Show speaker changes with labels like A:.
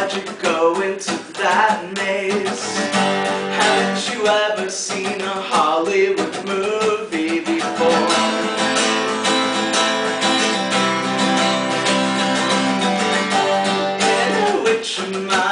A: why'd you go into that maze? Haven't you ever seen a Hollywood movie before? In which